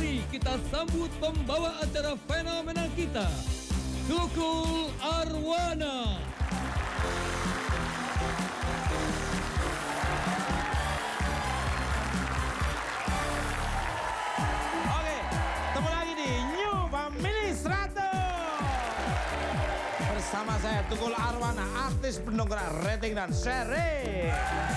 Mari kita sambut pembawa acara fenomenal kita, Tukul Arwana. Oke, ketemu lagi di New Family 100. Bersama saya Tukul Arwana, artis pendongkrak rating dan sharing.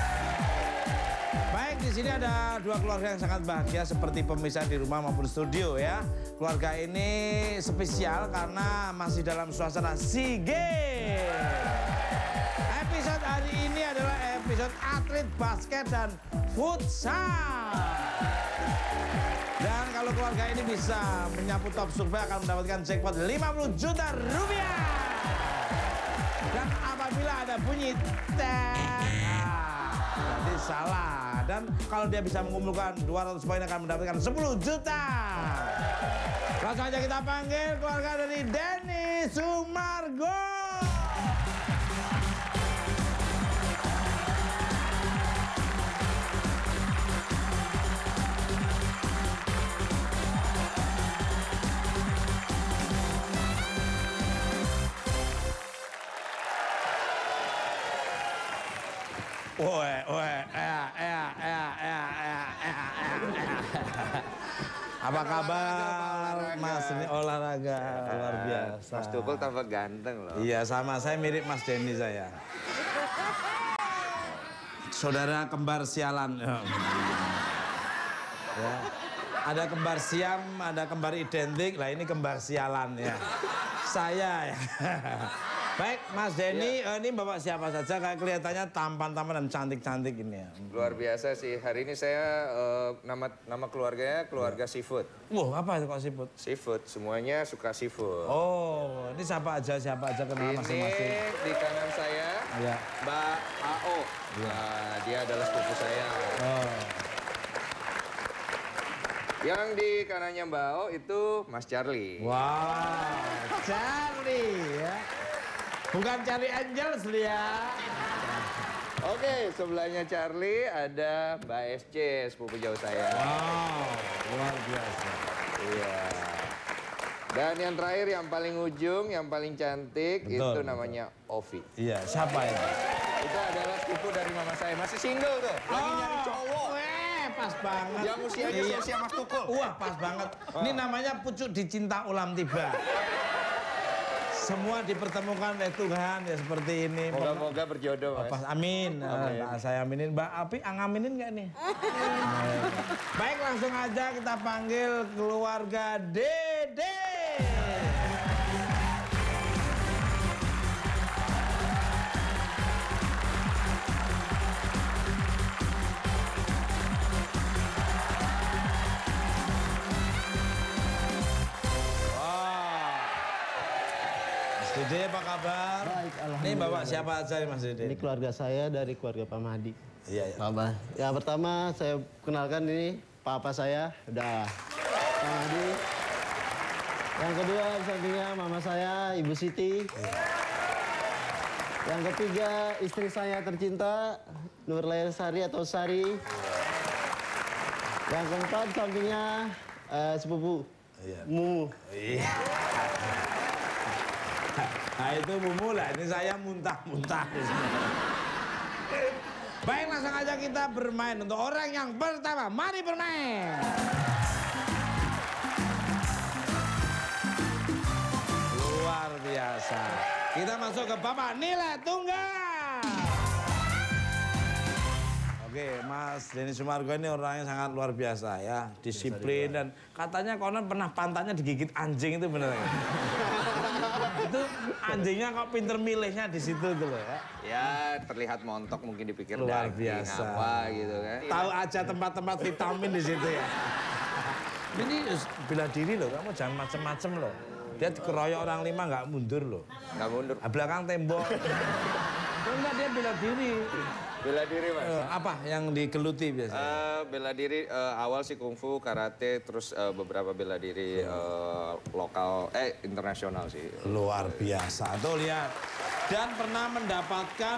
Baik, di sini ada dua keluarga yang sangat bahagia seperti pemirsa di rumah maupun studio ya. Keluarga ini spesial karena masih dalam suasana SEA Games. Episode hari ini adalah episode atlet basket dan futsal. Dan kalau keluarga ini bisa menyapu top survei akan mendapatkan jackpot 50 juta rupiah. Dan apabila ada bunyi jadi salah. Dan kalau dia bisa mengumpulkan 200 poin akan mendapatkan 10 juta. Langsung aja kita panggil keluarga dari Denny Sumargo. Apa kabar, Mas? Ini olahraga luar biasa. Mas Tukul tambah ganteng loh. Iya, sama saya mirip Mas Denny saya. Saudara kembar sialan. Ya. Ada kembar siam, ada kembar identik. Lah ini kembar sialan ya. Saya ya. Baik, Mas Denny, ini Bapak siapa saja? Kayak kelihatannya tampan-tampan dan cantik-cantik ini ya. Luar biasa sih. Hari ini saya nama keluarganya keluarga seafood. Wah, apa itu kok seafood? Seafood, semuanya suka seafood. Oh, ini siapa aja kenal masing-masing. Ini di kanan saya, ya. Mbak AO. Ya. Nah, dia adalah sepupu saya. Oh. Yang di kanannya Mbak AO itu Mas Charlie. Wow, Charlie ya. Bukan Charlie Angels ya. Oke, sebelahnya Charlie ada Mbak SC, sepupu jauh saya. Wow, luar biasa. Iya. Dan yang terakhir, yang paling ujung, yang paling cantik, betul, itu namanya Ovi. Iya, siapa itu? Itu adalah sepupu dari mama saya. Masih single tuh, lagi nyari cowok. Pas banget. Yang usianya seusia Mas Tukul. Wah, pas banget. Ini namanya pucuk dicinta ulam tiba. Semua dipertemukan oleh Tuhan ya seperti ini. Moga-moga berjodoh, Mas. Amin. Nah, saya aminin. Mbak Api, ngaminin nggak nih? Baik, langsung aja kita panggil keluarga Dede. Dede, apa kabar? Baik, alhamdulillah. Ini bapak siapa aja nih Mas Dede? Ini keluarga saya dari keluarga Pak Mahdi. Iya, iya. Papa. Ya pertama saya kenalkan ini papa saya, udah Pak Mahdi. Yang kedua sampingnya mama saya, Ibu Siti. Yang ketiga istri saya tercinta, Nurlair Sari atau Sari. Yang keempat sampingnya sepupu, Mumu. Iya. Nah itu Mumu lah, ini saya muntah-muntah. Baik, langsung aja kita bermain. Untuk orang yang pertama, mari bermain. Luar biasa. Kita masuk ke babak nilai tunggal. Oke, Mas Denny Sumargo ini orangnya sangat luar biasa ya. Disiplin dan katanya konon pernah pantatnya digigit anjing, itu bener ya? Itu anjingnya kok pinter milihnya di situ tuh loh ya. Ya, terlihat montok mungkin dipikir Luar daging biasa. apa gitu kan. Tahu aja tempat-tempat vitamin di situ ya. Ini bela diri loh, kamu jangan macem-macem loh. Dia dikeroyok orang 5 nggak mundur loh. Nggak mundur. Belakang tembok. Enggak, dia bela diri. Bela diri, Mas. Apa yang digeluti biasanya? Bela diri awal sih kungfu, karate, terus beberapa bela diri lokal, internasional sih. Luar biasa. Tuh lihat. Dan pernah mendapatkan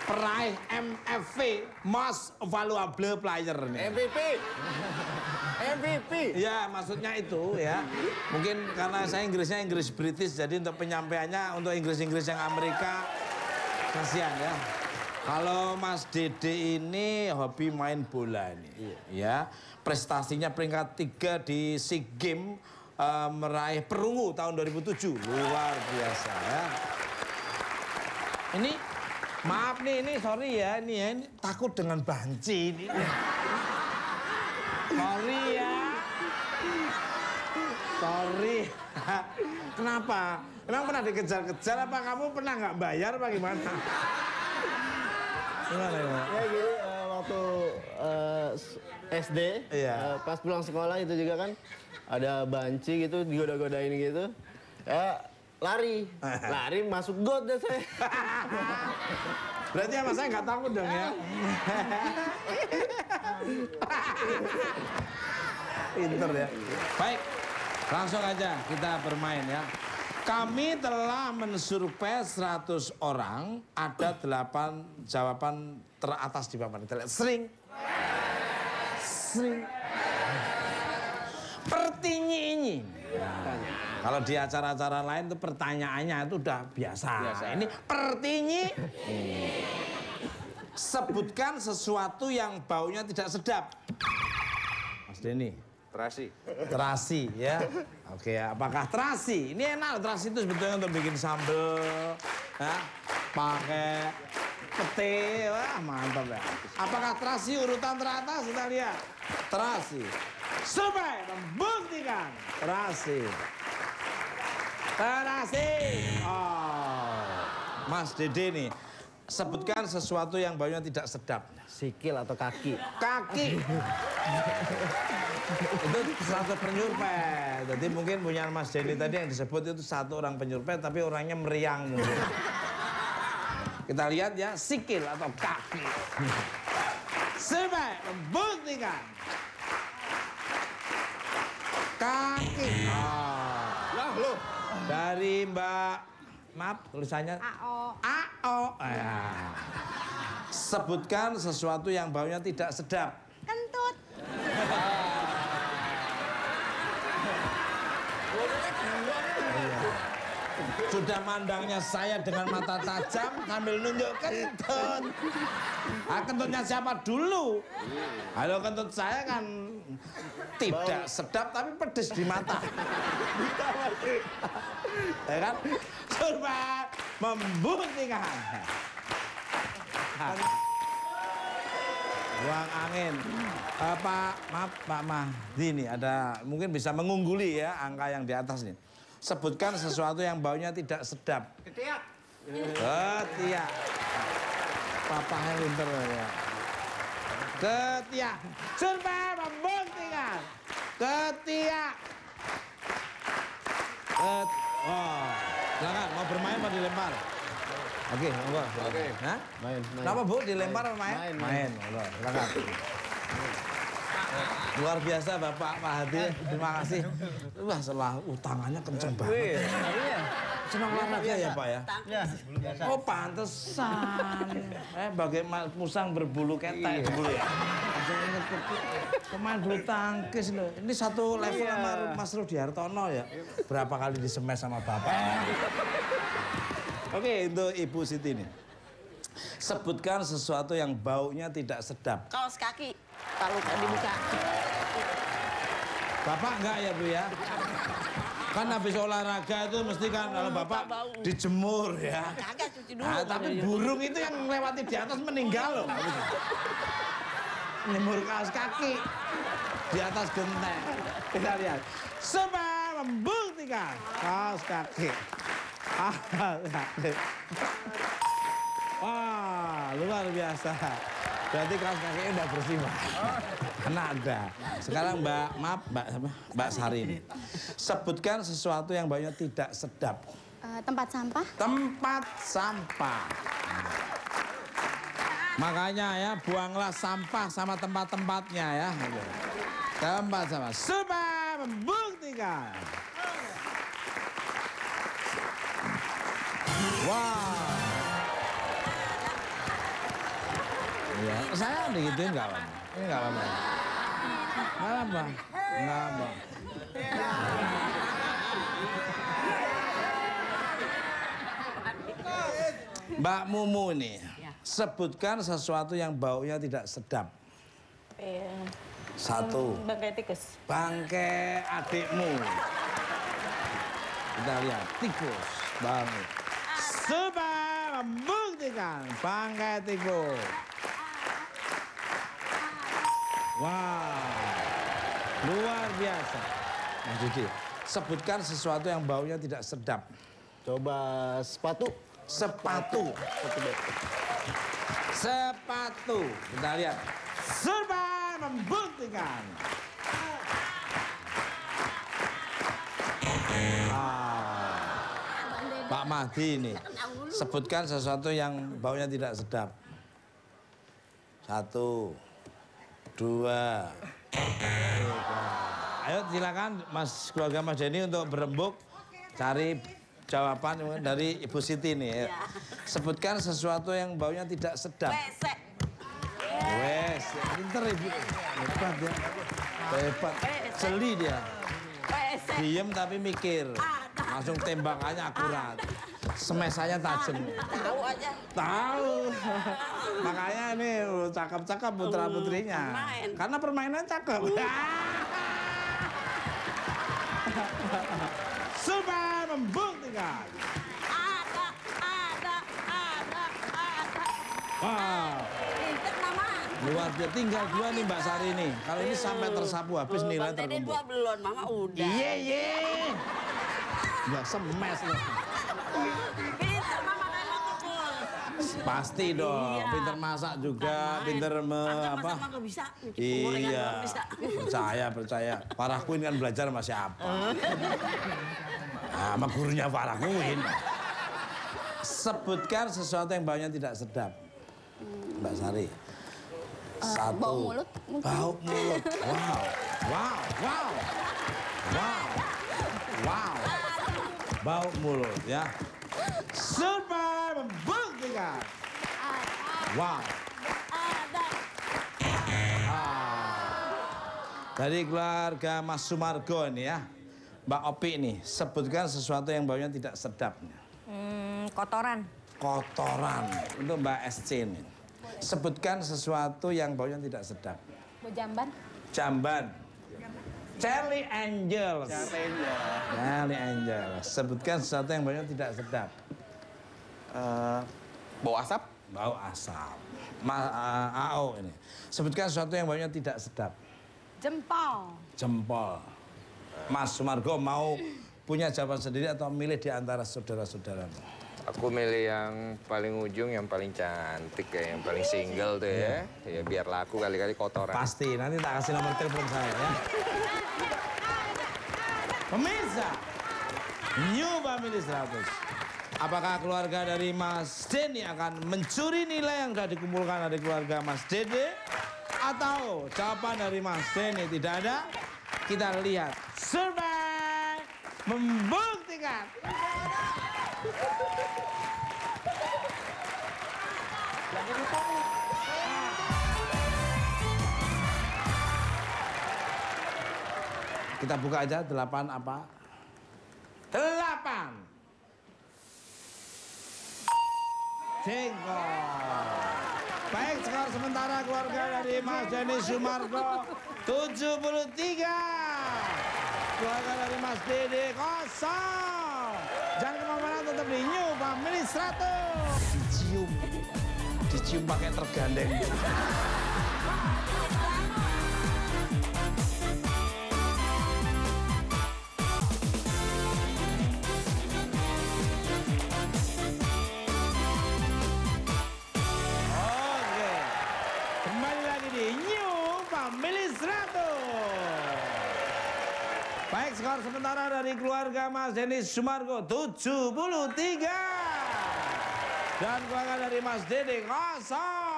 peraih MFV, Most Valuable Player nih. MVP. MVP. Ya, maksudnya itu ya. Mungkin karena saya Inggrisnya Inggris British, jadi untuk penyampaiannya untuk Inggris-Inggris yang Amerika, kasihan ya. Kalau Mas Dede ini hobi main bola ini, ya. Prestasinya peringkat 3 di SEA Games, meraih perunggu tahun 2007, luar biasa ya. Ini, maaf nih, ini sorry ya, ini takut dengan banci ini. Sorry ya. Sorry. Kenapa? Emang pernah dikejar-kejar apa kamu pernah nggak bayar apa gimana? Gimana ya? Ya gini, waktu SD, pas pulang sekolah itu juga kan ada banci gitu, digoda-godain gitu. Ya lari masuk got deh saya. Berarti sama saya nggak takut dong ya? Pinter ya. Baik, langsung aja kita bermain ya. Kami telah mensurvei 100 orang, ada 8 jawaban teratas di papan. Kita lihat. Sering. Pertinyi. Kalau di acara-acara lain itu pertanyaannya itu udah biasa. Ini pertinyi. Sebutkan sesuatu yang baunya tidak sedap. Mas Denny. Terasi ya. Oke, apakah terasi? Ini enak, terasi itu sebetulnya untuk bikin sambal, ya, pakai pete, wah mantap ya. Apakah terasi urutan teratas? Kita lihat. Terasi. Survei membuktikan terasi. Oh, Mas Dede nih, sebutkan sesuatu yang baunya tidak sedap. Sikil atau kaki? Kaki. Itu satu penyurpet. Jadi mungkin punya Mas Denny tadi yang disebut itu satu orang penyurpet, tapi orangnya meriang mungkin. Kita lihat ya, sikil atau kaki. Survei membuktikan kaki. Lah loh. Dari Mbak, maaf tulisannya AO. Sebutkan sesuatu yang baunya tidak sedap. Kentut. Sudah mandangnya saya dengan mata tajam sambil nunjuk kentut. Kentutnya siapa dulu? Kalau kentut saya kan tidak sedap tapi pedes di mata. Ya kan? Survei membuktikan. Buang angin. Pak Mahdi nih ada mungkin bisa mengungguli ya angka yang di atas nih. Sebutkan sesuatu yang baunya tidak sedap. Ketiak. Ketiak. Papanya pinter ya. Ketiak. Survei membuktikan. Ketiak. Oh, silakan mau bermain mau dilempar? Oke, monggo. Oke. Hah? Main. Kenapa Bu dilempar atau main? Main. Monggo, silakan. Luar biasa Bapak Pak Hadi, terima kasih. Wah, setelah tangannya kenceng banget. Iya. Senang olahraga ya Pak ya? Ya, biasa. Oh pantesan. Bagai musang berbulu ketek dulu ya. Langsung inget pemain bulu tangkis loh. Ini satu level sama Mas Rudi Hartono ya. Berapa kali disemes sama Bapak. Oke, untuk Ibu Siti nih. Sebutkan sesuatu yang baunya tidak sedap. Kaos kaki. Kalau dibuka. Bapak enggak ya Bu ya? Kan habis olahraga itu mesti kan kalau Bapak dijemur ya. Kagak cuci dulu. Tapi burung itu yang lewati di atas meninggal loh. Nyemur kaos kaki di atas genteng. Kita lihat. Survei membuktikan kaos kaki. Wah, luar biasa. Berarti kaos kakinya udah bersih, Mbak. Kena ada. Sekarang Mbak Sari ini. Sebutkan sesuatu yang baunya tidak sedap. Tempat sampah. Tempat sampah. Makanya ya, buanglah sampah sama tempat-tempatnya ya. Tempat sampah. Survei membuktikan. Wah. Ya, saya digituin nggak apa-apa. Ini nggak apa-apa. Kenapa? Kenapa? Mbak Mumu nih, sebutkan sesuatu yang baunya tidak sedap. Satu. Bangkai tikus. Bangkai adikmu. Kita lihat, tikus. Banget. Supaya membuktikan bangkai tikus. Wow. Luar biasa. Mas Didi, sebutkan sesuatu yang baunya tidak sedap. Coba sepatu. Sepatu. Sepatu. Kita lihat. Serba membuktikan. Pak Mahdi ini. Sebutkan sesuatu yang baunya tidak sedap. 1, 2, 3. Ayo silakan Mas keluarga Mas Denny untuk berembuk cari jawaban dari Ibu Siti nih. Ya. Sebutkan sesuatu yang baunya tidak sedap. Wes, pinter Ibu. Hebat ya. Hebat. Jeli dia. Diem tapi mikir. Langsung tembakannya akurat. Semesannya tajam. Tahu aja. Tahu. Makanya ini cakep-cakep putra-putrinya. Karena permainan cakep. Supaya membuktikan. Ada. Wow. Pinter Mama. Luar biasa. Tinggal 2 nih Mbak Sari nih. Kalau ini sampai tersapu habis nilai Bang Dede terkumpul. 2 belum, Mama udah. Iya. Nggak semes loh. Pinter Mama kayak betul. Pasti dong. Iya. Pinter masak juga, pinter Masak apa? mah nggak bisa. Gorengan Iya. nggak bisa. Percaya. Farah Queen kan belajar sama siapa? Sama gurunya Farah Queen. Sebutkan sesuatu yang baunya tidak sedap. Mbak Sari. 1. Bau mulut mungkin. Bau mulut. Wow. Bau mulut ya. Serba membuktikan. Wow. Dari keluarga Mas Sumargo ini ya. Mbak Opi nih, sebutkan sesuatu yang baunya tidak sedap. Kotoran. Kotoran. Untuk Mbak SC nih. Sebutkan sesuatu yang baunya tidak sedap. Bau jamban. Jamban. Charlie Angels. Charlie Angels. Sebutkan sesuatu yang baunya tidak sedap. Bau asap? Bau asap. AO ini. Sebutkan sesuatu yang baunya tidak sedap. Jempol. Jempol. Mas Sumargo mau punya jawaban sendiri atau milih di antara saudara-saudaramu? Aku milih yang paling ujung, yang paling cantik, kayak yang paling single tuh ya. Ya biar laku kali-kali kotoran. Pasti, nanti tak kasih nomor telepon saya ya. Pemirsa, New Family 100. Apakah keluarga dari Mas Denny akan mencuri nilai yang sudah dikumpulkan dari keluarga Mas Dede? Atau jawaban dari Mas Denny tidak ada? Kita lihat. Survei membuktikan. Kita buka aja 8 apa? 8. Jengkol. Baik, skor sementara keluarga dari Mas Denny Sumargo 73. Keluarga dari Mas Dede 0. Jangan kemana-mana, tetap di New Family 100. Dicium pakai tergandeng. Baik, skor sementara dari keluarga Mas Denny Sumargo 73. Dan keluarga dari Mas Dede 0.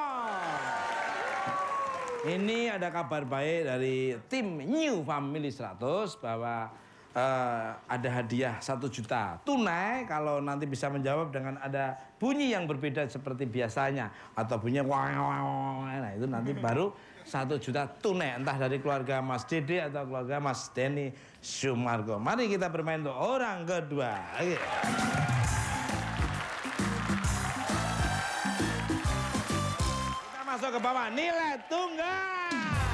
Ini ada kabar baik dari tim New Family 100 bahwa ada hadiah 1 juta tunai kalau nanti bisa menjawab dengan ada bunyi yang berbeda seperti biasanya atau bunyi wang. Nah itu nanti baru 1 juta tunai, entah dari keluarga Mas Dede atau keluarga Mas Denny Sumargo. Mari kita bermain untuk orang kedua. Ayo. Kita masuk ke bawah, nilai tunggal.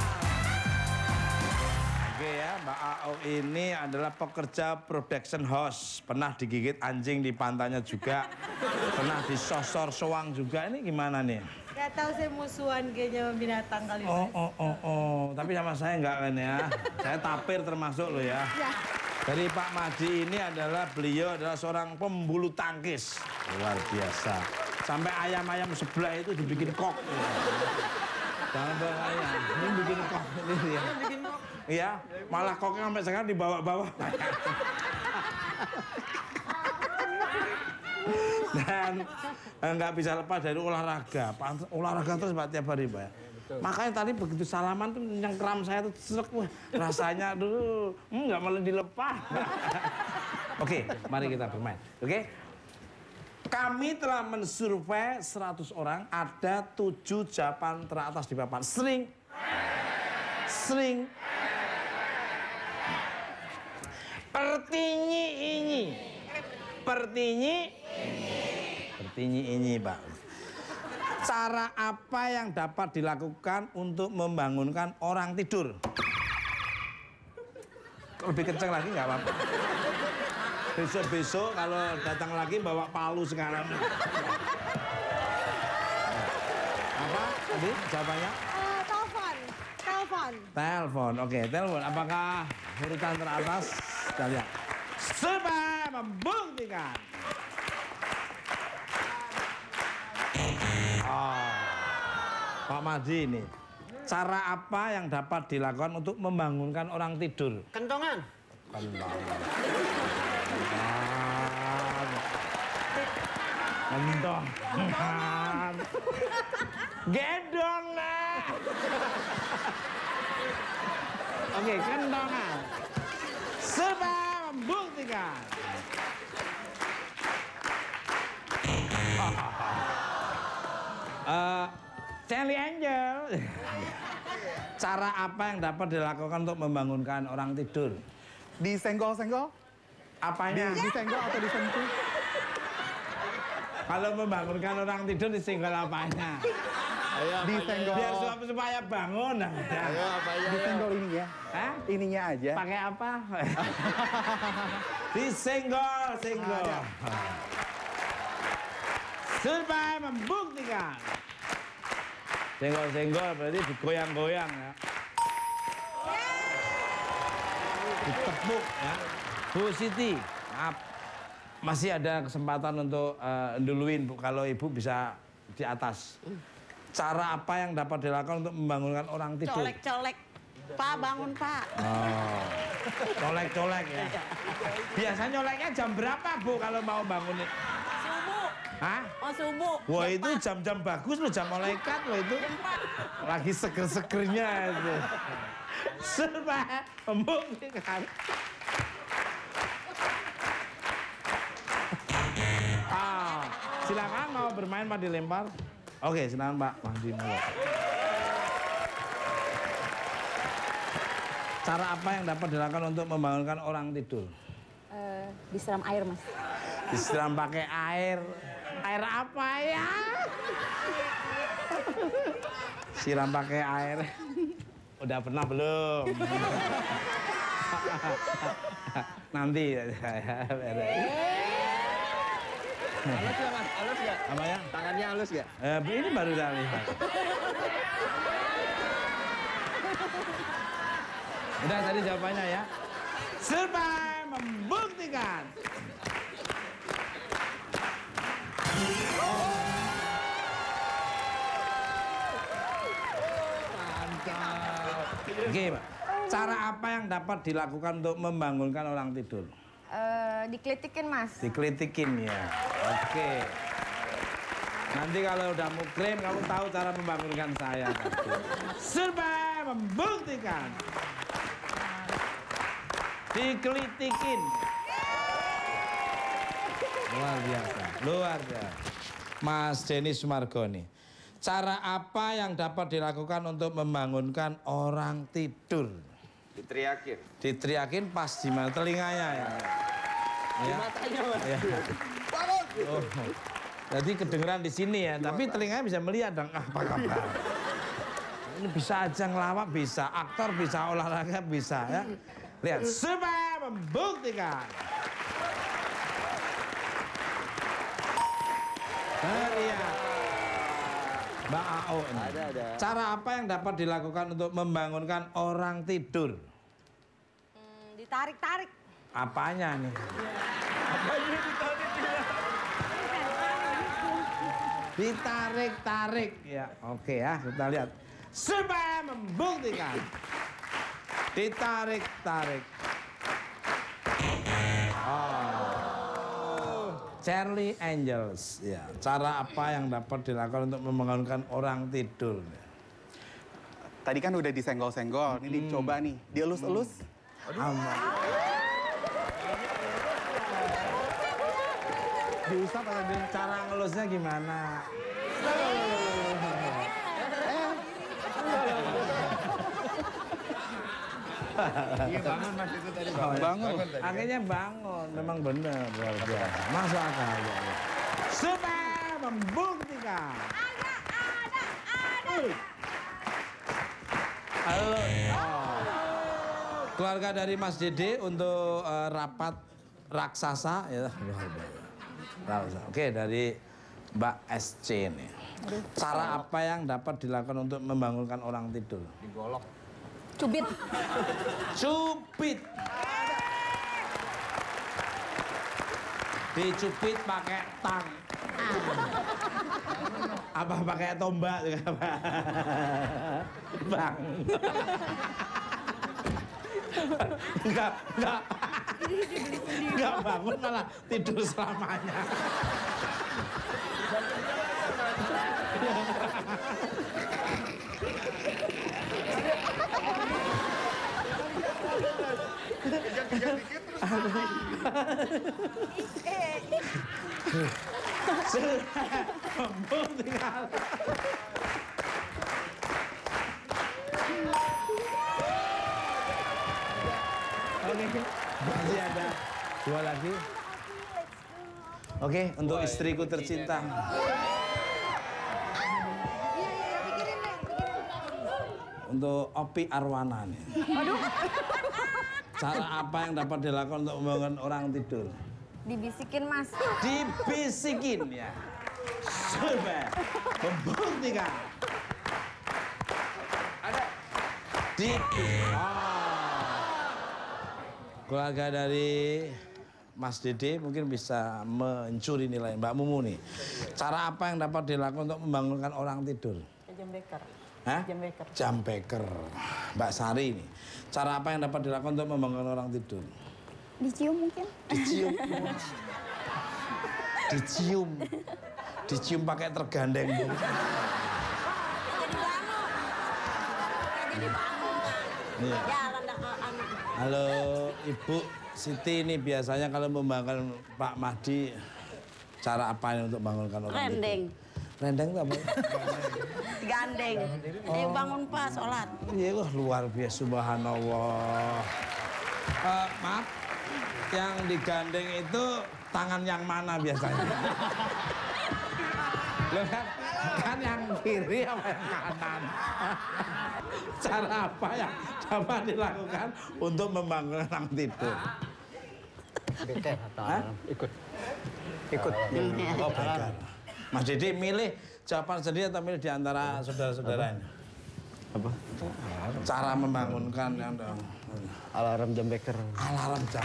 Oke ya, Mbak AO ini adalah pekerja production house. Pernah digigit anjing di pantainya juga. Pernah disosor soang juga. Ini gimana nih? Gak tahu saya musuhan kayaknya sama binatang kali. Tapi sama saya enggak kan ya. Saya tapir termasuk loh ya. Dari Pak Madi ini beliau adalah seorang pembulu tangkis. Luar biasa. Sampai ayam-ayam sebelah itu dibikin kok. Jangan ayam, ini bikin kok. Ini ya. Iya, malah koknya sampai sekarang dibawa-bawa. Dan nggak bisa lepas dari olahraga. Olahraga terus Pak tiap hari, Pak. Makanya tadi begitu salaman tuh nyengkram saya tuh srek, wah, rasanya dulu nggak malah dilepas. Oke, mari kita bermain. Oke. Kami telah mensurvei 100 orang, ada 7 jawaban teratas di papan. Sering. Pertinyi ini, Pak. Cara apa yang dapat dilakukan untuk membangunkan orang tidur? Lebih kencang lagi nggak apa-apa. Besok-besok kalau datang lagi bawa palu sekarang. Apa tadi jawabannya? Telepon. Oke, telepon. Apakah urutan teratas? Kita lihat. Supaya membuktikan. Pak Madi ini. Cara apa yang dapat dilakukan untuk membangunkan orang tidur? Kentongan. Kentongan. Gedong lah. Oke, kentongan. Supaya membuktikan. Sally Angel. Cara apa yang dapat dilakukan untuk membangunkan orang tidur? Disenggol-senggol? Apanya? Disenggol atau disentuh? Kalau membangunkan orang tidur disenggol apanya? Disenggol. Biar supaya bangun. Disenggol ini ya? Hah? Ininya aja. Pakai apa? Disenggol. Supaya membuktikan. Senggol berarti digoyang-goyang ya. Ditepuk ya. Bu Siti, maaf. Masih ada kesempatan untuk duluin Bu, kalau Ibu bisa di atas. Cara apa yang dapat dilakukan untuk membangunkan orang tidur? Colek. Pak, bangun Pak. Oh, colek ya. Biasanya nyoleknya jam berapa Bu kalau mau bangunin? Subuh. Hah? Oh subuh. Wah itu jam-jam bagus loh, jam malaikat loh itu. Lagi seger-segernya itu. Supaya membuktikan. Silakan mau bermain Pak dilempar. Oke, silakan Pak Mahdi. Cara apa yang dapat dilakukan untuk membangunkan orang tidur? Disiram air, Mas. Disiram pakai air. Air apa ya? Siram pakai air. Udah pernah belum? Nanti saya. Halus ya Mas? Halus nggak? Apa ya? Tangannya halus nggak? Ini baru saya lihat. Udah tadi jawabannya ya. Supaya membuktikan. Oke, Pak. Cara apa yang dapat dilakukan untuk membangunkan orang tidur? Dikelitikin, Mas. Dikelitikin ya. Oke. Nanti kalau udah mukrim, kamu tahu cara membangunkan saya. Supaya membuktikan. Dikelitikin. Luar biasa. Mas Denny Sumargo nih. Cara apa yang dapat dilakukan untuk membangunkan orang tidur? Diteriakin. Diteriakin pas di mana telinganya ya. Di matanya, Mas. Ya. Oh. Jadi kedengeran di sini ya, tapi telinganya bisa melihat dong. Apa kabar? Ini bisa aja ngelawak, bisa aktor, bisa olahraga, bisa ya. Lihat, supaya membuktikan. Lihat. Mbak AO ini. Ada. Cara apa yang dapat dilakukan untuk membangunkan orang tidur? Ditarik-tarik. Apanya nih? Ditarik-tarik. Ya, oke ya, kita lihat. Supaya membuktikan. Ditarik-tarik. Charlie Angels. Ya, cara apa yang dapat dilakukan untuk membangunkan orang tidur? Tadi kan udah disenggol-senggol, ini dicoba nih. Dielus-elus. Diusap atau cara ngelusnya gimana? Iya bangun Mas itu tadi. Bangun. Akhirnya bangun, memang benar luar biasa. Masuk akal ya. Supaya membuktikan. Halo. Keluarga dari Mas Dede untuk rapat raksasa ya. Oke, dari Mbak SC nih. Cara apa yang dapat dilakukan untuk membangunkan orang tidur? Digolok. Cubit. Cupit. Dicupit pakai tang. Apa pakai tombak juga, Pak? Bang. Enggak bangun malah tidur selamanya. Membuktikan. Oke, masih ada dua lagi. Oke, untuk istriku tercinta. Untuk Opi Arwana nih. Cara apa yang dapat dilakukan untuk membangun orang tidur? Dibisikin, Mas. Dibisikin ya. Supaya membuktikan. Ada. Keluarga dari Mas Dede mungkin bisa mencuri nilai Mbak Mumu nih. Cara apa yang dapat dilakukan untuk membangunkan orang tidur? Jam beker. Hah? Jam beker. Jam beker. Mbak Sari nih. Cara apa yang dapat dilakukan untuk membangunkan orang tidur? Dicium mungkin? Dicium. Dicium. Dicium pakai tergandeng. Jadi bangun. Iya. Jalan dah anak. Halo Ibu Siti, ini biasanya kalau membangunkan Pak Mahdi, cara apa ini untuk bangunkan orang tidur? Rendeng. Rendeng itu apa? Gandeng. Ayo bangun Pak, sholat. Iya, wah luar biasa, subhanallah. Maaf, yang digandeng itu tangan yang mana biasanya? Loh kan yang kiri apa yang kanan? Cara apa yang dapat dilakukan untuk membangun orang tidur? Beker atau alarm. Ikut. Oh, beker. Mas Dede milih jawaban sendiri atau milih di antara saudara-saudaranya? Apa? Cara membangunkan yang Alarm jam beker. alarm jam.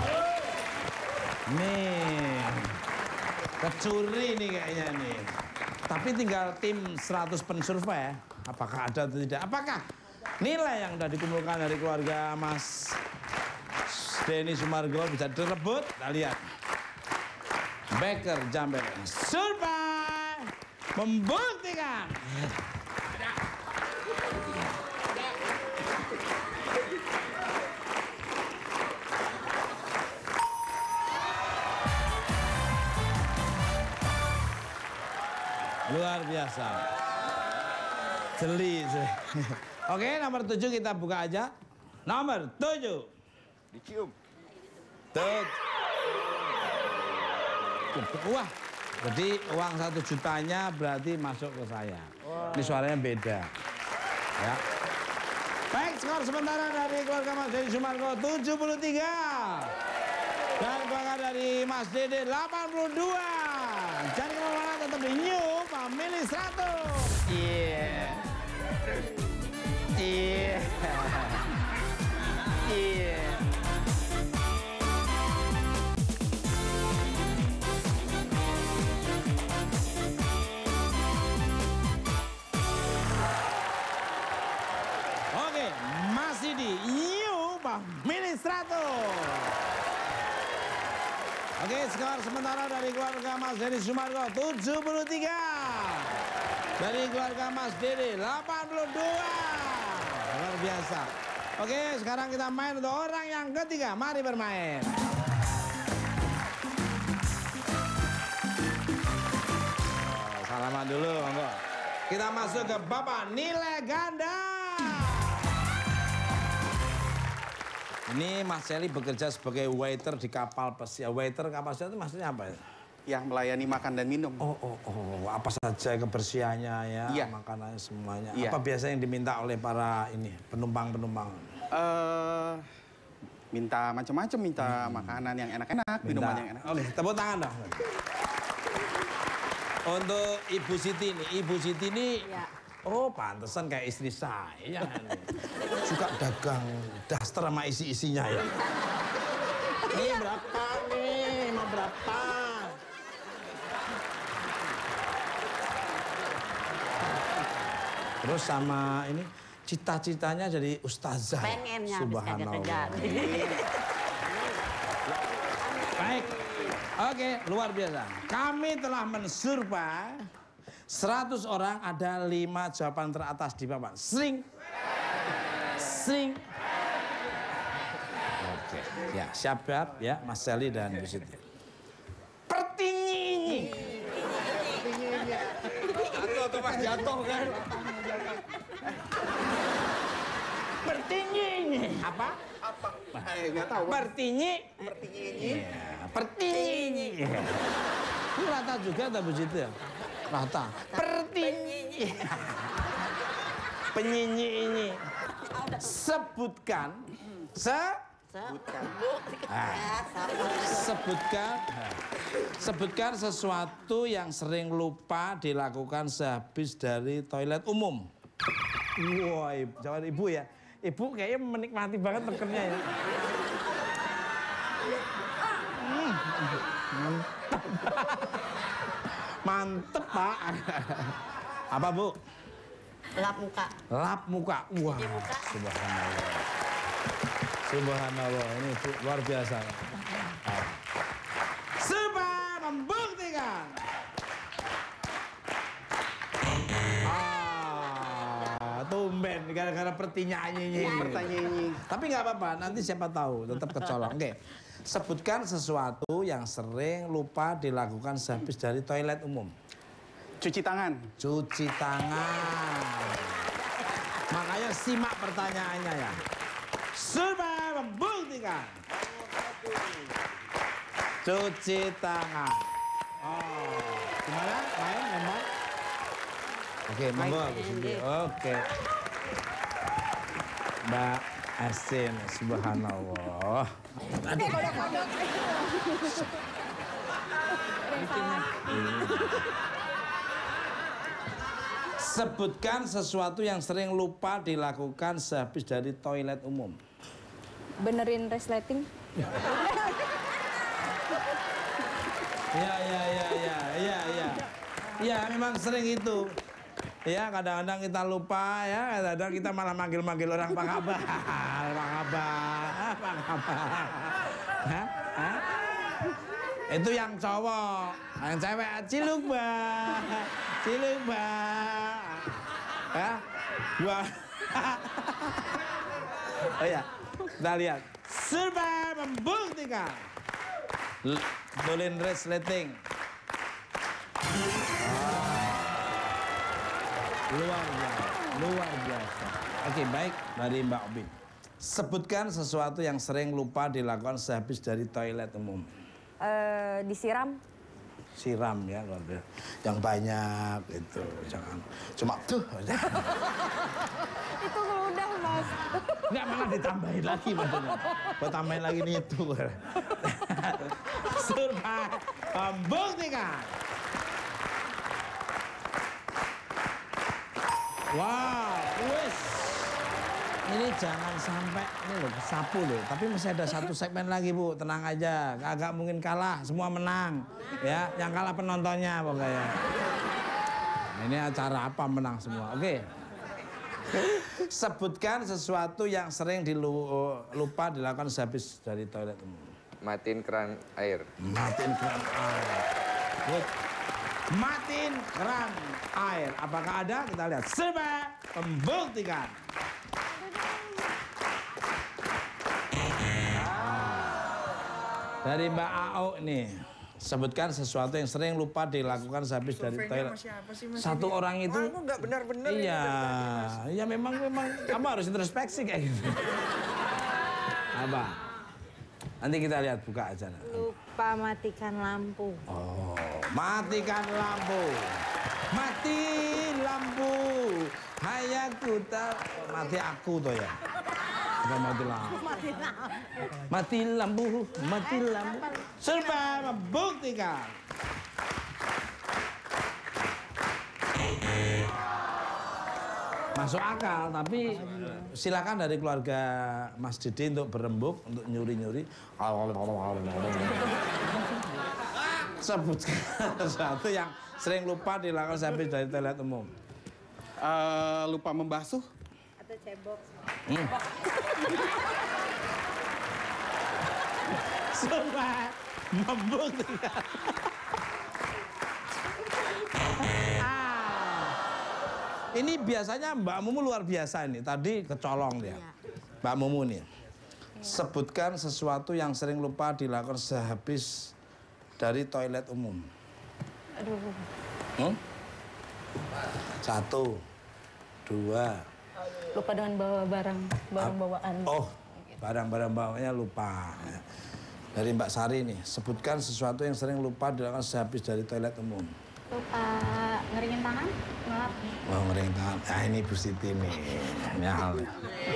Nih, kecuri nih kayaknya nih. Tapi tinggal tim 100 pensurvei ya. Apakah ada atau tidak? Apakah nilai yang sudah dikumpulkan dari keluarga Mas Denny Sumargo bisa direbut? Kita lihat. Beker jam beker. Survei membuktikan. Luar biasa. Jeli. Oke, nomor 7 kita buka aja. Nomor 7. Dicium. Wah, jadi uang 1 jutanya berarti masuk ke saya. Ini suaranya beda. Ya. Baik, skor sementara dari keluarga Mas Dedi Sumargo 73. Dan keluarga dari Mas Dede 82. Jadi kemana tetap di New Family 100. Iya. Oke, masih di New Family 100. Oke, skor sementara dari keluarga Mas Dedi Sumargo 73. Dari keluarga Mas Dede 82. Luar biasa. Oke, sekarang kita main untuk orang yang ketiga. Mari bermain. Salaman dulu, monggo. Kita masuk ke Bapak nilai ganda. Ini Mas Seli bekerja sebagai waiter di kapal pesiar. Waiter kapal pesiar itu maksudnya apa ya? Yang melayani makan dan minum. Apa saja kebersihannya ya, iya. Makanannya semuanya. Iya. Apa biasanya yang diminta oleh para ini penumpang-penumpang? Minta macam-macam, minta makanan yang enak-enak, minuman yang enak. Oke, tepuk tangan dong. Untuk Ibu Siti nih, Ibu Siti ini, oh pantesan kayak istri saya. Suka dagang daster sama isi-isinya ya. Ini berapa nih? Mau berapa? Terus sama ini cita-citanya jadi ustazah. Pengennya Subhanallah. Baik. Oke, luar biasa. Kami telah mensurvei 100 orang, ada 5 jawaban teratas di papan. Sering. Oke, ya siap ya Mas Seli dan Bu Siti. Pertinyi. Jatuh Mas, jatuh kan. Pertinyi. Apa? Nggak tahu. Pertinyi. Pertinyi. Ini rata juga atau Bu Siti ya? Rata. Pertinyi. Penyinyi ini. Sebutkan. Sebutkan sesuatu yang sering lupa dilakukan sehabis dari toilet umum. Wah, jawaban Ibu ya. Ibu kayaknya menikmati banget tekennya ya. Mantep, Pak. Apa, Bu? Lap muka. Lap muka. Wah, subhanallah. Subhanallah, ini Bu, luar biasa. Sumpah membuktikan. Tumben, gara-gara pertanyaannya. Tapi nggak apa-apa, nanti siapa tahu, tetap kecolong. Oke, sebutkan sesuatu yang sering lupa dilakukan sehabis dari toilet umum. Cuci tangan. Cuci tangan. Makanya simak pertanyaannya ya. Sudah membuktikan. Cuci tangan. Oh, gimana? Main, lempar? Oke, monggo. Oke. Mbak Asin, subhanallah. Sebutkan sesuatu yang sering lupa dilakukan sehabis dari toilet umum. Benerin resleting. Ya, memang sering itu. Ya, kadang-kadang kita lupa ya, kadang-kadang kita malah manggil-manggil orang Pak Kabar. Pak Kabar. Hah? Itu yang cowok, yang cewek ciluk, Mbak. Ciluk, Mbak. Ya, gua. Oh ya, kita lihat. Serba membuktikan. Boleh resleting. Luar biasa. luar biasa. Oke, baik dari Mbak Obi. Sebutkan sesuatu yang sering lupa dilakukan sehabis dari toilet umum. Disiram. Siram ya, luar biasa. Yang banyak itu, jangan cuma tuh. Itu udah, Mas. Enggak, malah ditambahin lagi maksudnya. Buat tambahin lagi nih itu. Surba membuktikan. Wow, wis. Ini jangan sampai, ini loh, sapu loh. Tapi masih ada satu segmen lagi, Bu. Tenang aja, agak mungkin kalah, semua menang. Ya, yang kalah penontonnya pokoknya. Ini acara apa menang semua, oke. Sebutkan sesuatu yang sering lupa dilakukan sehabis dari toilet umum. Matiin keran air. Matiin keran air. Good. Matiin keran air. Apakah ada? Kita lihat. Serba membuktikan. Dari Mbak Ao nih. Sebutkan sesuatu yang sering lupa dilakukan sehabis dari toilet. Satu orang itu. Aku nggak benar-benar. Iya, iya memang kamu harus introspeksi kayak gitu. Apa? Nanti kita lihat, buka aja. Lupa matikan lampu. Oh, matikan lampu. Mati lampu. Hayaku tak mati aku toh ya. Bukan mati lampu. Mati lampu, mati lampu. Serba membuktikan. Masuk akal, tapi silakan dari keluarga Mas Didi untuk berembuk, untuk nyuri-nyuri. Sebutkan sesuatu yang sering lupa dilakukan sampai dari toilet umum. Lupa membasuh. Atau cebok. Serba membuktikan. Ini biasanya Mbak Mumu luar biasa ini. Tadi kecolong dia. Mbak Mumu nih. Sebutkan sesuatu yang sering lupa dilakukan sehabis dari toilet umum. Aduh. 1, 2. Lupa dengan bawa barang bawaan. Oh, barang-barang bawanya lupa. Dari Mbak Sari nih. Sebutkan sesuatu yang sering lupa dilakukan sehabis dari toilet umum. Lupa ngeringin tangan, ngelap. Oh, ngeringin tangan. Ah, ini Bu Siti nih. Ini halnya.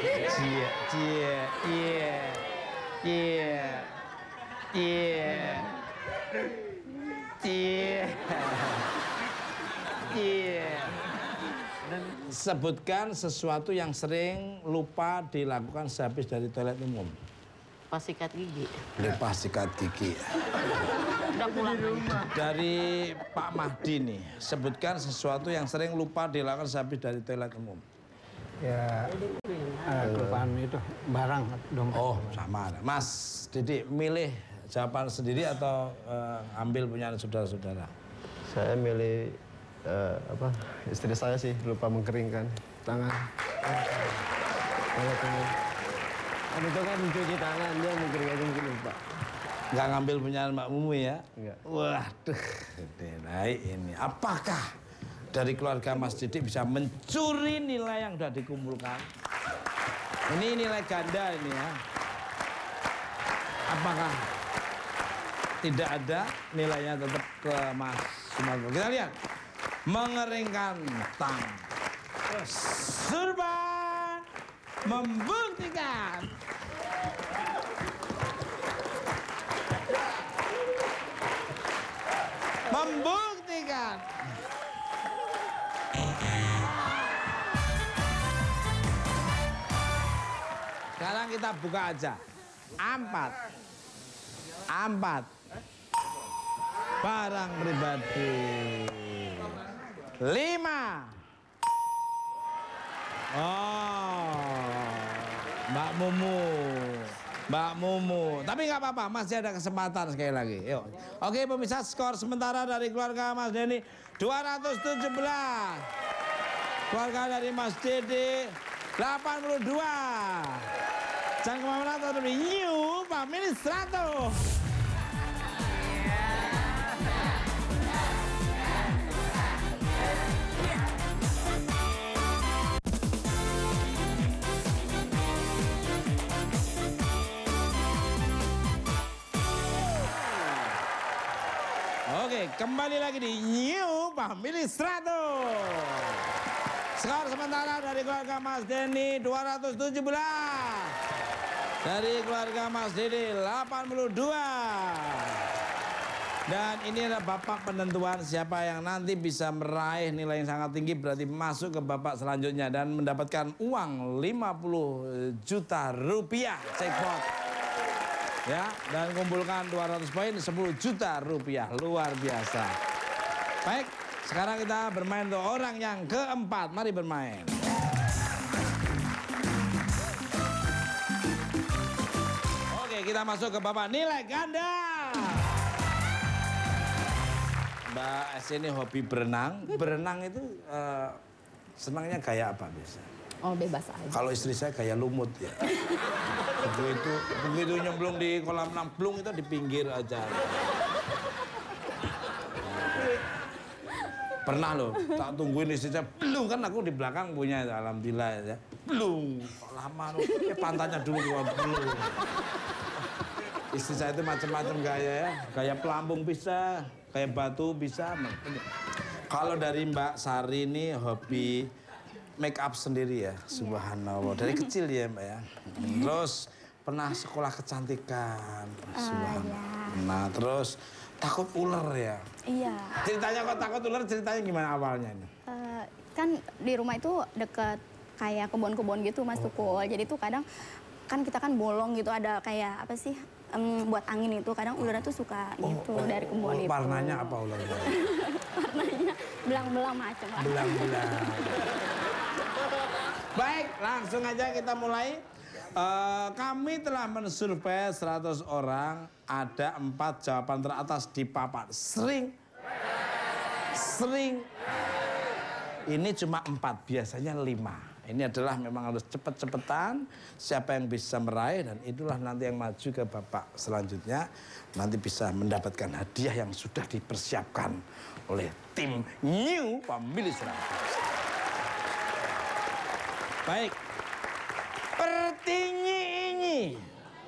Sebutkan sesuatu yang sering lupa dilakukan sehabis dari toilet umum. Pas sikat gigi. Lepas sikat gigi. Udah pulang rumah. Dari Pak Mahdi nih, sebutkan sesuatu yang sering lupa dilakukan sehabis dari toilet umum. Ya, kelupaan itu barang dompet. Oh, sama. Mas Didi, milih jawaban sendiri atau ambil punya saudara-saudara? Saya milih istri saya sih lupa mengeringkan tangan. Kan itu kan mencuci tangan, dia mengeringkan mungkin lupa. Nggak ngambil punya Mbak Mumu ya? Enggak. Waduh, naik ini. Apakah dari keluarga Mas Didi bisa mencuri nilai yang sudah dikumpulkan? Ini nilai ganda ini ya. Apakah tidak ada nilainya tetap ke Mas Sumargo? Kita lihat. Mengeringkan tangan. Serba membuktikan. Membuktikan. Sekarang kita buka aja. 4. Barang pribadi. 5. Oh, Mbak Mumu. Tapi nggak apa-apa, masih ada kesempatan sekali lagi. Yuk. Oke, pemirsa, skor sementara dari keluarga Mas Denny 217. Keluarga dari Mas Didi 82. Jangan kemana-mana, tetap di New Family 100. Oke, kembali lagi di New Family 100. Skor sementara dari keluarga Mas Denny 217. Dari keluarga Mas Dede 82. Dan ini adalah babak penentuan siapa yang nanti bisa meraih nilai yang sangat tinggi, berarti masuk ke babak selanjutnya dan mendapatkan uang 50 juta rupiah jackpot. Ya, dan kumpulkan 200 poin 10 juta rupiah. Luar biasa. Baik, sekarang kita bermain untuk orang yang keempat. Mari bermain. Oke, kita masuk ke babak nilai ganda. Mbak S ini hobi berenang. Berenang itu senangnya kayak apa biasa? Oh, bebas aja. Kalau istri saya kayak lumut ya. Begitu nyemplung di kolam renang, plung itu di pinggir aja. Pernah loh, tak tungguin istri saya, plung kan aku di belakang punya, alhamdulillah ya. Plung, lama loh, pantatnya dulu gua plung. Istri saya itu macam-macam gaya ya, kayak pelampung bisa, kayak batu bisa. Kalau dari Mbak Sari ini hobi make up sendiri ya, subhanallah. Dari kecil ya Mbak ya. Terus pernah sekolah kecantikan, subhanallah. Nah terus takut ular ya. Iya. Ceritanya kok takut ular, ceritanya gimana awalnya ini? Kan di rumah itu deket kayak kebun-kebun gitu Mas Tukul. Jadi tuh kadang kan kita kan bolong gitu, ada kayak apa sih? Buat angin itu kadang ularnya tuh suka gitu dari kebun itu. Warnanya apa ularnya? Warnanya belang-belang macam lah. Belang-belang. Baik, langsung aja kita mulai. Kami telah mensurvei 100 orang, ada 4 jawaban teratas di papan. Sering. Ini cuma 4, biasanya 5. Ini adalah memang harus cepet-cepetan siapa yang bisa meraih dan itulah nanti yang maju ke babak selanjutnya. Nanti bisa mendapatkan hadiah yang sudah dipersiapkan oleh tim New Family 100. Baik. Pertinyi.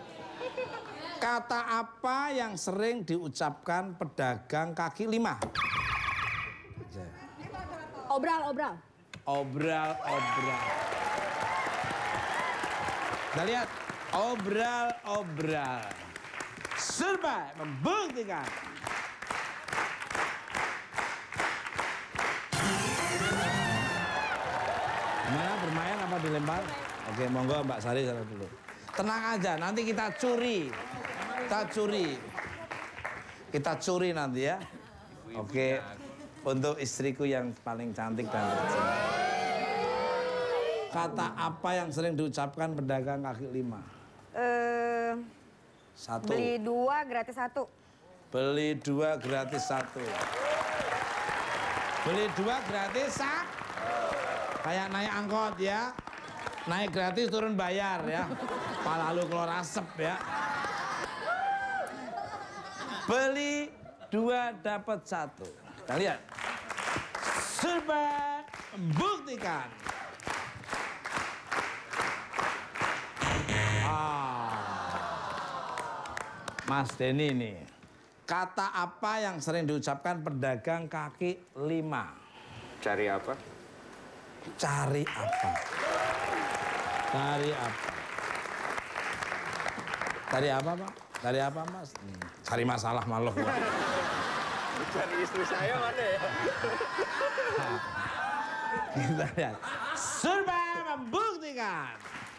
Kata apa yang sering diucapkan pedagang kaki 5? Obral. Obral. Kita lihat. Obral. Survei membuktikan. Gimana, bermain apa dilempar? Oke, monggo Mbak Sari sana dulu. Tenang aja, nanti kita curi nanti ya. Oke, untuk istriku yang paling cantik dan kecil. Kata apa yang sering diucapkan pedagang kaki 5? 1. Beli 2 gratis 1. Beli 2 gratis 1. Beli 2 gratis 1. Kayak naik angkot ya. Naik gratis turun bayar ya. Pala lu keluar asap ya. Beli 2 dapat 1. Kita lihat. Survei buktikan. Mas Denny ini. Kata apa yang sering diucapkan pedagang kaki 5? Cari apa? Cari apa? Cari apa? Cari apa, Pak? Cari apa, Mas? Cari masalah malah. Cari istri saya mana ya? Kita lihat. Survei membuktikan.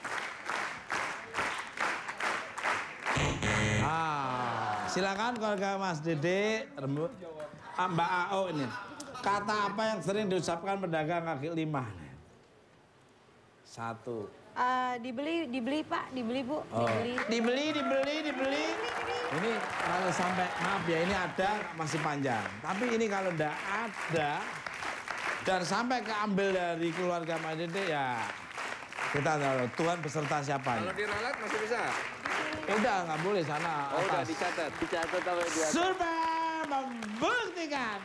Silakan keluarga Mas Dede, Mbak AO ini. Kata apa yang sering diucapkan pedagang kaki 5? 1. Dibeli Pak, dibeli Bu, Oh. Dibeli. Ini kalau sampai, maaf ya, ini ada masih panjang. Tapi ini kalau enggak ada dan sampai keambil dari keluarga Mas Dede ya kita tahu Tuhan beserta siapa. Kalau diralat masih bisa? Udah nggak boleh sana. Oh, udah atas. dicatat. Sampai di atas. Survei membuktikan.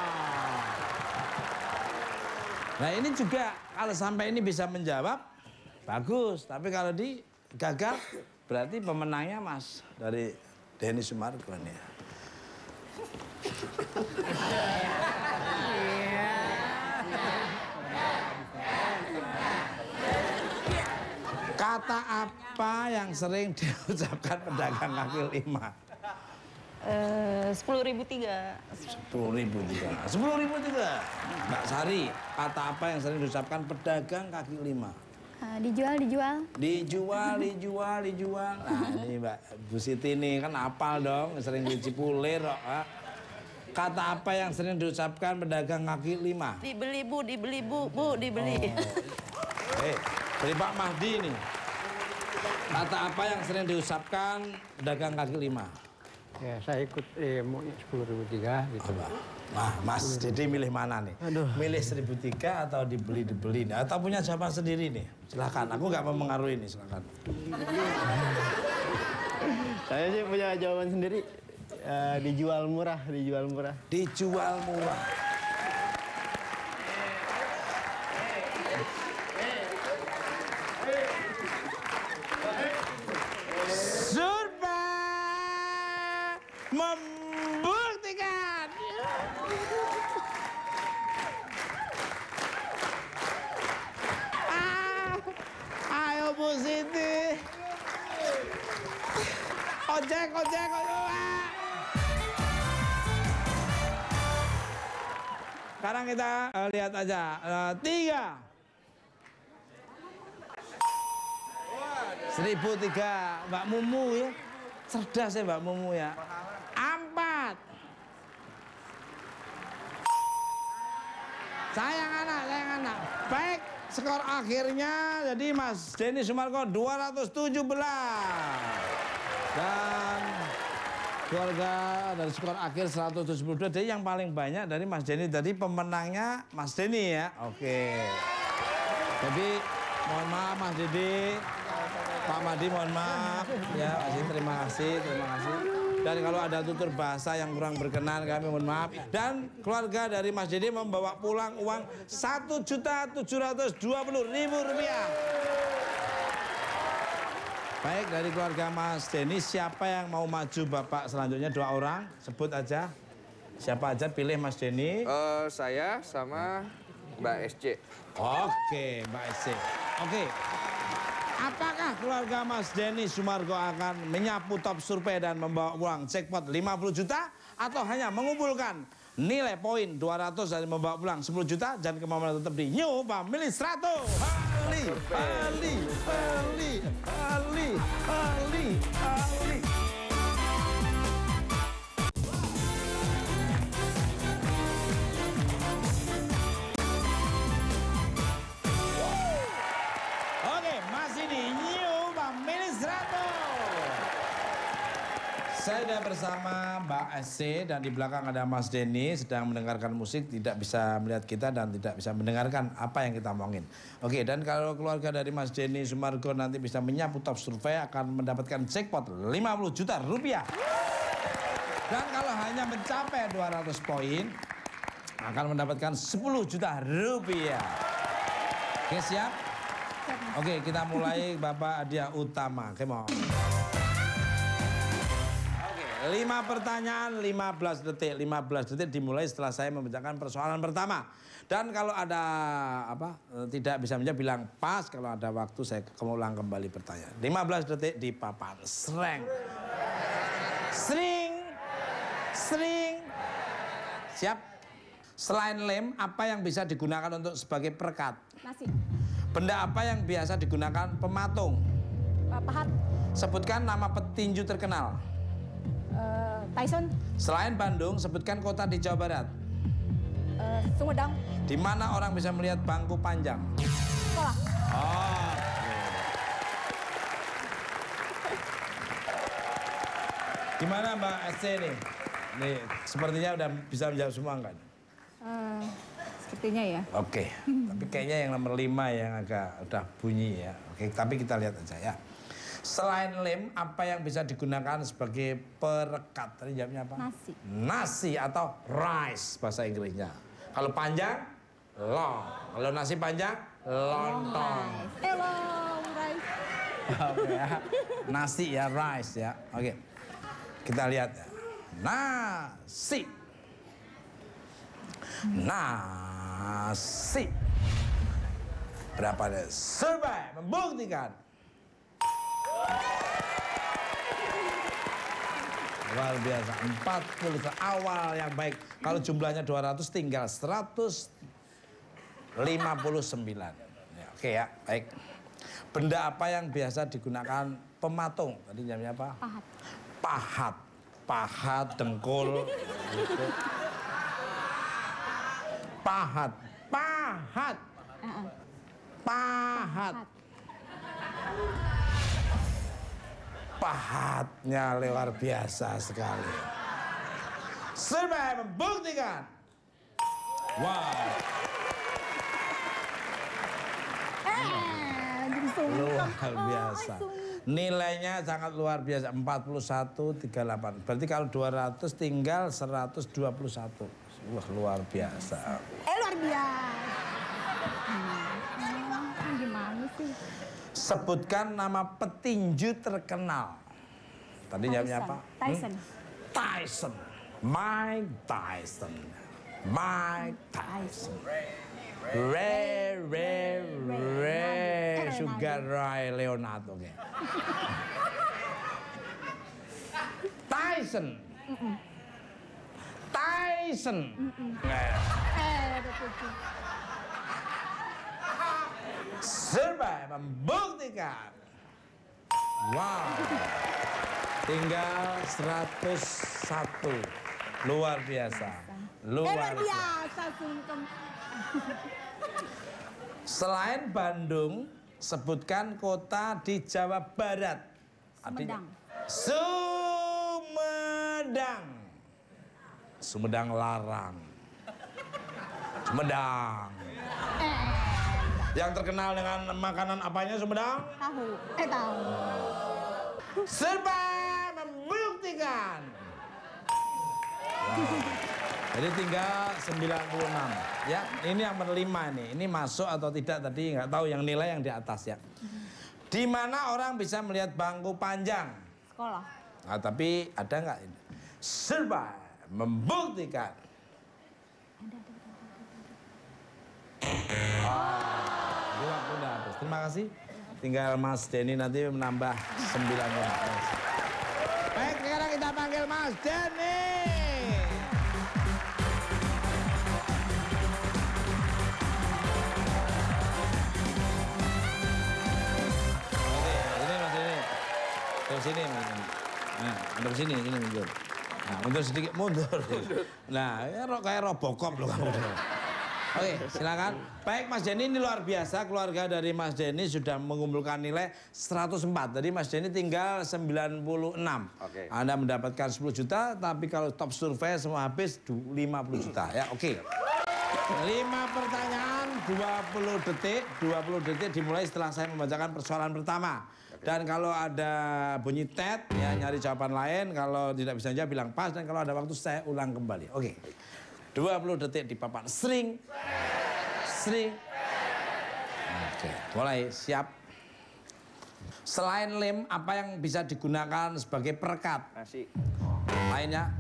Nah ini juga kalau sampai ini bisa menjawab, bagus. Tapi kalau di gagal, berarti pemenangnya Mas dari Denny Sumargo nih. Kata apa yang sering diucapkan pedagang kaki lima? 10.003. 10.003. 10.003. Mbak Sari, kata apa yang sering diucapkan pedagang kaki lima? Dijual. Dijual. Nah ini Mbak Bu Siti nih kan hafal dong, sering di Cipulir kok. Kata apa yang sering diucapkan pedagang kaki lima? Dibeli Bu, dibeli. Dari Pak Mahdi nih. Kata apa yang sering diucapkan pedagang kaki lima? Ya, saya ikut 10.003 gitu. Nah, Mas Dede milih mana nih? Milih 1.003 atau dibeli? Nih? Atau punya jawaban sendiri nih? Silakan, aku nggak mempengaruhi nih, silakan. Saya sih punya jawaban sendiri. Dijual murah. Dijual murah. Membuktikan. Ayo Bu Siti. Ojek. Sekarang kita lihat aja. 3. 1.003. Mbak Mumu ya. Cerdas ya Mbak Mumu ya. 4. Sayang anak. Baik, skor akhirnya jadi Mas Denny Sumargo 217. Dan keluarga dari skor akhir 172. Jadi yang paling banyak dari Mas Denny. Tadi pemenangnya Mas Denny ya. Oke. Jadi mohon maaf Mas Dede. Pak Madi mohon maaf. Ya, terima kasih. Dan kalau ada tutur bahasa yang kurang berkenan kami mohon maaf. Dan keluarga dari Mas Dede membawa pulang uang Rp1.720.000. Baik, dari keluarga Mas Denny, siapa yang mau maju Bapak selanjutnya? 2 orang, sebut aja. Siapa aja, pilih Mas Denny. Saya sama Mbak SC. Oke, Mbak SC. Oke. Apakah keluarga Mas Denny Sumargo akan menyapu top survei dan membawa uang jackpot 50 juta? Atau hanya mengumpulkan nilai poin 200 dan membawa pulang 10 juta? Dan kemampuan tetap di New Family 100. Ali. Saya sudah bersama Mbak SC dan di belakang ada Mas Denny sedang mendengarkan musik, tidak bisa melihat kita dan tidak bisa mendengarkan apa yang kita omongin. Oke, dan kalau keluarga dari Mas Denny Sumargo nanti bisa menyapu top survei akan mendapatkan jackpot 50 juta rupiah. Dan kalau hanya mencapai 200 poin akan mendapatkan 10 juta rupiah. Oke, siap? Oke, kita mulai Bapak Hadiah Utama. Oke, mohon. 5 pertanyaan, 15 detik. 15 detik dimulai setelah saya membacakan persoalan pertama. Dan kalau ada tidak bisa menjawab bilang pas, kalau ada waktu saya ulang kembali pertanyaan. 15 detik di papan. Sering. Siap? Selain lem, apa yang bisa digunakan untuk sebagai perekat? Nasi. Benda apa yang biasa digunakan pematung? Pahat. Sebutkan nama petinju terkenal. Tyson. Selain Bandung, sebutkan kota di Jawa Barat. Sumedang. Di mana orang bisa melihat bangku panjang? Sekolah. Oh. Gimana Mbak SC nih? Nih, sepertinya udah bisa menjawab semua kan? Sepertinya ya. Oke, tapi kayaknya yang nomor 5 yang agak udah bunyi ya. Oke, tapi kita lihat aja ya. Selain lem, apa yang bisa digunakan sebagai perekat? Tadi jawabnya apa? Nasi. Nasi atau rice bahasa Inggrisnya. Kalau panjang, long. Kalau nasi panjang, lontong. Hello. Oke ya. Nasi ya, rice ya. Oke. Kita lihat ya. Nasi. Nasi. Berapa deh? Survei membuktikan. Luar biasa, 40 awal yang baik. Kalau jumlahnya 200 tinggal 159. Ya, oke ya, baik. Benda apa yang biasa digunakan pematung? Tadi namanya apa? Pahat. Pahat. Pahat, dengkul. Gitu. Pahat. Pahat. Pahat. Pahatnya luar biasa sekali. Survei membuktikan. Wow. Luar biasa. Nilainya sangat luar biasa, 41,38. Berarti kalau 200 tinggal 121. Wah, luar biasa. Luar biasa. Gimana sih? Sebutkan nama petinju terkenal. Tadi jawabnya apa? Tyson. Tyson. Mike Tyson. Mike Tyson. Ray Sugar Ray Leonard. Oke. Tyson. Tyson. Survei membuktikan. Wow. Tinggal 101. Luar biasa. Luar biasa. Selain Bandung, sebutkan kota di Jawa Barat. Sumedang. Sumedang. Sumedang Larang. Sumedang. Yang terkenal dengan makanan apanya Sumedang? Tahu. Tahu. Survei membuktikan. Wow. Jadi tinggal 96. Ya, ini yang berlima nih. Ini masuk atau tidak tadi nggak tahu, yang nilai yang di atas ya. Di mana orang bisa melihat bangku panjang? Sekolah. Nah, tapi ada nggak ini? Survei membuktikan. Waktu udah habis. Terima kasih. Tinggal Mas Denny nanti menambah 9. Baik, sekarang kita panggil Mas Denny. Oke, ini Mas Denny. Terus sini Mas Denny. Nah, untuk sini mundur. Nah, mundur sedikit, mundur. Nah, ya kayak Robocop loh kamu. Oke, silakan. Baik Mas Denny, ini luar biasa. Keluarga dari Mas Denny sudah mengumpulkan nilai 104. Tadi Mas Denny tinggal 96. Oke. Anda mendapatkan 10 juta, tapi kalau top survei semua habis 50 juta. Ya, oke. 5 pertanyaan, 20 detik. 20 detik dimulai setelah saya membacakan persoalan pertama. Dan kalau ada bunyi tet, ya nyari jawaban lain. Kalau tidak bisa jawab, bilang pas. Dan kalau ada waktu, saya ulang kembali. Oke. 20 detik di papan. Sering. Oke, mulai. Siap. Selain lem, apa yang bisa digunakan sebagai perekat? Nasi. Lainnya?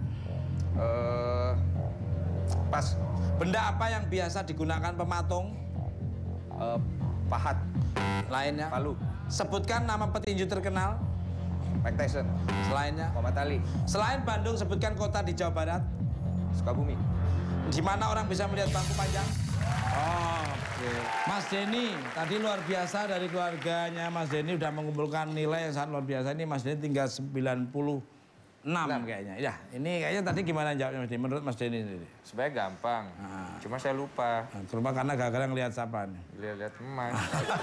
Pas. Benda apa yang biasa digunakan pematung? Pahat. Lainnya? Palu. Sebutkan nama petinju terkenal. Mike Tyson. Selainnya? Muhammad Ali. Selain Bandung, sebutkan kota di Jawa Barat. Sukabumi. Di mana orang bisa melihat bangku panjang? Oke. Mas Denny, tadi luar biasa dari keluarganya Mas Denny udah mengumpulkan nilai yang sangat luar biasa. Ini Mas Denny tinggal 96 kayaknya. Ya, ini kayaknya tadi gimana jawabnya Mas Denny? Menurut Mas Denny sendiri? Sebenarnya gampang. Cuma saya lupa. Cuma karena gara-gara ngelihat siapa nih? Lihat teman.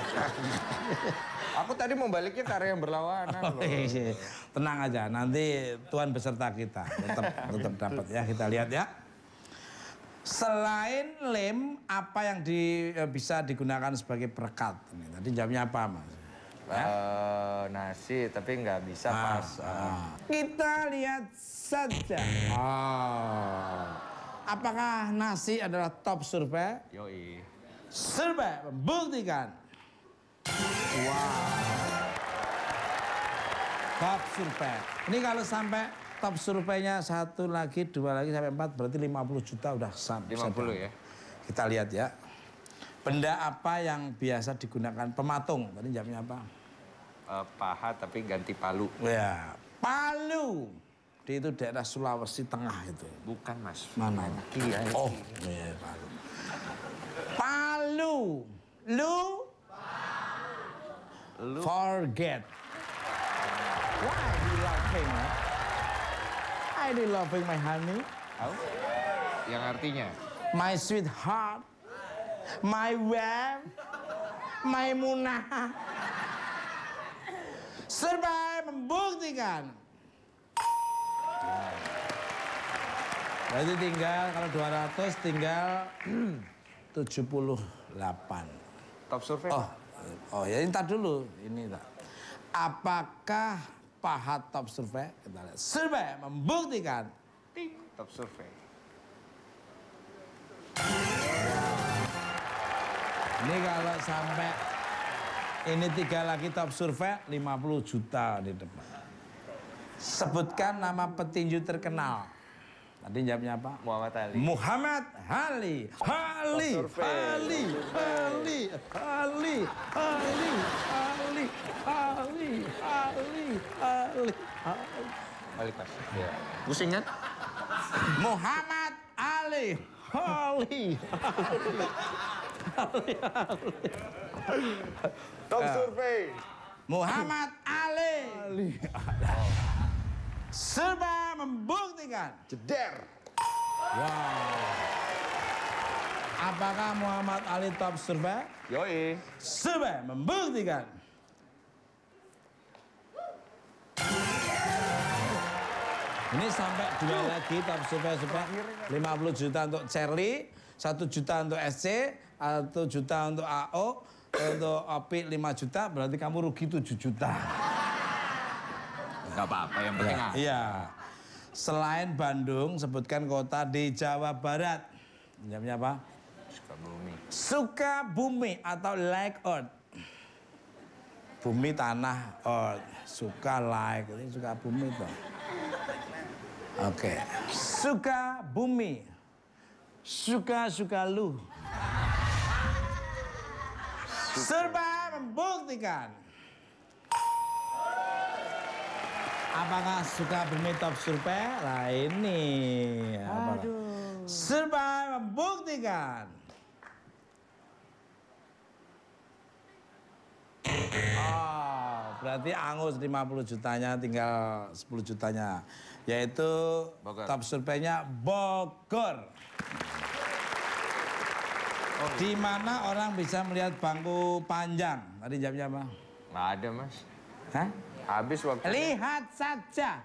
Aku tadi mau baliknya ke area yang berlawanan loh. Tenang aja, nanti Tuhan beserta kita. Tetap dapat ya, kita lihat ya. Selain lem, apa yang bisa digunakan sebagai perekat? Tadi jawabnya apa, Mas? Ya? Nasi, tapi nggak bisa pas. Kita lihat saja. Apakah nasi adalah top survei? Yoi. Survei membuktikan. Wow. Top survei. Ini kalau sampai top surveinya 1 lagi, 2 lagi sampai 4 berarti 50 juta udah sampai. 50 ya. Kita lihat ya. Benda apa yang biasa digunakan pematung? Tadi jawabnya apa? Paha tapi ganti palu. Ya, Palu. Di itu daerah Sulawesi Tengah itu. Bukan mas. Mana? Iya. Oh, iya Palu. Palu. Lu. Forget. Why are you laughing? Why are you laughing, my honey? Tahu? Yang artinya? My sweetheart. My wife. My munah. Serba membuktikan. Berarti tinggal, kalau 200 tinggal 78. Top survei. Oh ya, ini tak dulu. Ini tak. Apakah paha top survei? Kita lihat. Survei membuktikan. Ting. Top survei. Ini kalau sampai ini 3 lagi top survei 50 juta di depan. Sebutkan nama petinju terkenal. Tadi jawabnya apa? Muhammad Ali. Muhammad Ali. Ali. Ali. Ali. Ali. Ali. Ali. Ali. Ali. Ali. Balik mas. Ya. Pusing kan? Muhammad Ali. Ali. Top survei. Muhammad Ali. Serba membuktikan. Jeder. Wow. Apakah Muhammad Ali top survei? Yoi. Serba membuktikan. Ini sampai 2 lagi top survei 50 juta untuk Charlie, 1 juta untuk SC, 1 juta untuk AO, untuk OPI 5 juta, berarti kamu rugi 7 juta. Gak apa-apa, yang penting Iya. Selain Bandung, sebutkan kota di Jawa Barat. Jawabnya apa? Sukabumi. Sukabumi atau like earth. Bumi tanah earth. Suka like, ini Sukabumi toh. Oke. Sukabumi. Suka lu. Serba membuktikan. Apakah Sukabumi top survei? Lah ini. Aduh. Serba membuktikan. Oh, berarti angus 50 jutanya, tinggal 10 jutanya. Yaitu Bogor. top surveinya Bogor. Di mana orang bisa melihat bangku panjang? Tadi jawabnya apa? Nggak ada mas. Hah? Habis waktu. Lihat saja.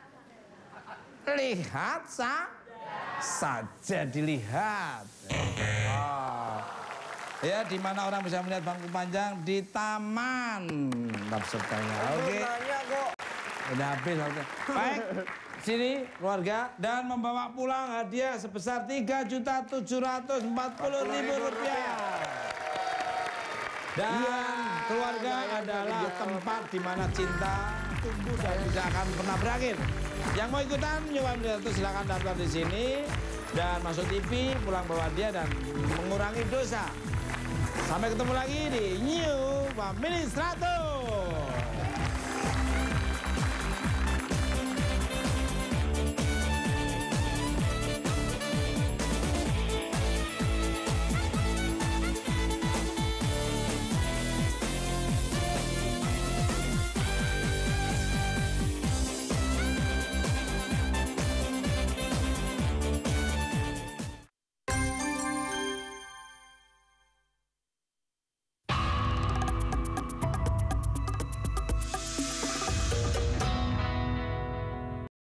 Lihat saja dilihat. Oh. Ya, di mana orang bisa melihat bangku panjang? Di taman. Top surveinya. Oke. Udah habis. Baik. Sini keluarga dan membawa pulang hadiah sebesar Rp3.740.000. Dan keluarga adalah tempat di mana cinta tumbuh dan tidak akan pernah berakhir. Yang mau ikutan nyoba itu silakan daftar di sini dan masuk TV, pulang bawa hadiah dan mengurangi dosa. Sampai ketemu lagi di New Family 100.